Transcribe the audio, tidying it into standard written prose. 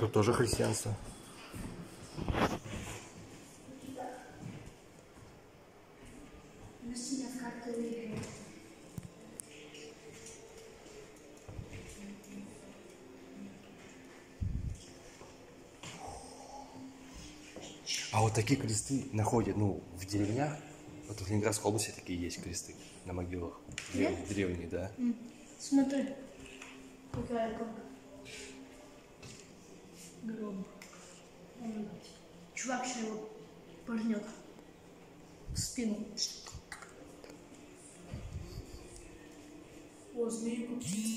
Тут тоже христианство. А вот такие кресты находят, ну, в деревнях. Вот в Ленинградской области такие есть кресты на могилах. В деревне, да. Смотри, какая гроб. Чувак сейчас его пожнет в спину. О, змеи птицы.